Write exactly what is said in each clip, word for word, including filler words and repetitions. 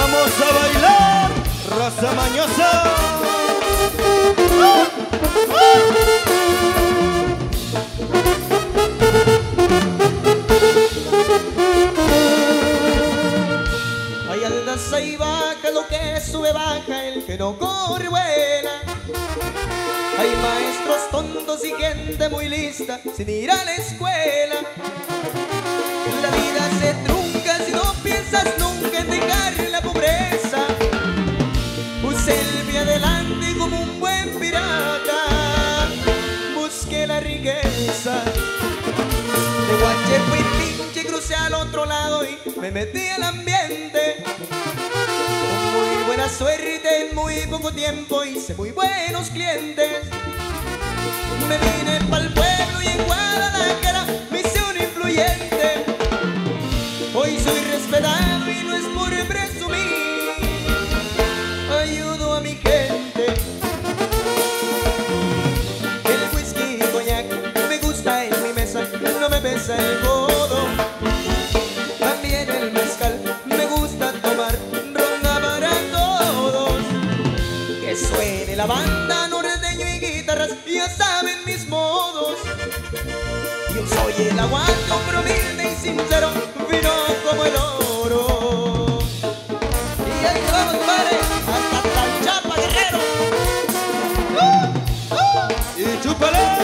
Vamos a bailar, raza mañosa. ¡Ah! ¡Ah! Hay altas, hay bajas, lo que sube baja, el que no corre vuela. Hay maestros tontos y gente muy lista sin ir a la escuela. La vida se trunca si no piensas nunca en dejar la pobreza. Selve adelante como un buen pirata, busque la riqueza. De guache fui pinche, crucé al otro lado y me metí al ambiente. Con muy buena suerte en muy poco tiempo hice muy buenos clientes. Me vine pa'l pueblo y en Guadalajara me hice un influyente. Hoy soy respetado y no es por presumir, ayudo a mi gente. El whisky y coñac me gusta en mi mesa, no me pesa el codo. También el mezcal me gusta tomar, ronda para todos. Que suene la banda, norteño y guitarras, ya saben mis modos. Yo soy el aguante, hombre humilde y sincero, fino como el oro. Y ahí vamos, padre, hasta Talchapa, Guerrero. ¡Uh! ¡Uh! Y chúpale.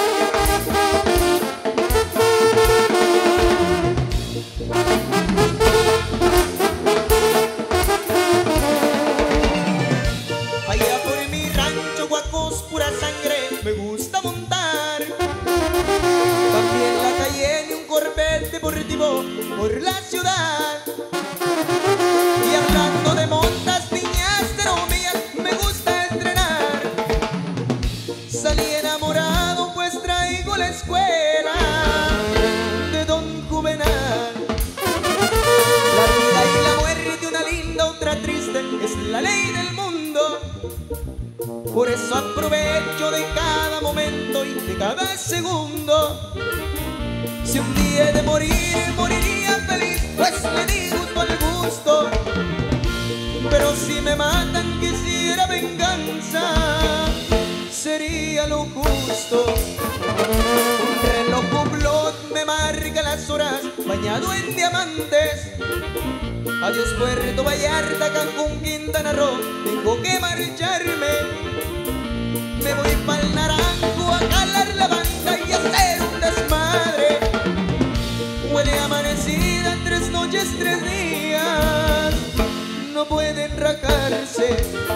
Allá por mi rancho, guacos, pura sangre, me gusta montar. También la Cayenne y un Corvette deportivo por la ciudad. Y hablando de montas, niñas de novias, me gusta estrenar. Salí enamorado pues traigo la escuela de Don Juvenal. La vida y la muerte, una linda, otra triste, es la ley del mundo. Por eso aprovecho de cada momento y de cada segundo. Si un día he de morir, moriría feliz, pues le di gusto al gusto. Pero si me matan, quisiera venganza, sería lo justo. Un reloj Hublot me marca las horas, bañado en diamantes. Adiós Puerto Vallarta, Cancún, Quintana Roo, tengo que marcharme. Me voy pa'l Naranjo a jalar la banda y hacer un desmadre. Huele a amanecida, tres noches, tres días, no pueden rajarse.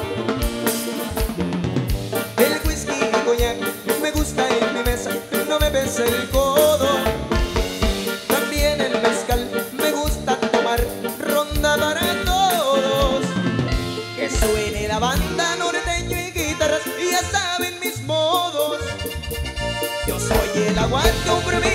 El whisky y coñac me gusta en mi mesa, no me pesa el codo. También el mezcal me gusta tomar, ronda para todos. Que suene la banda, norteño y guitarras, y ya saben mis modos. Yo soy el aguante, hombre.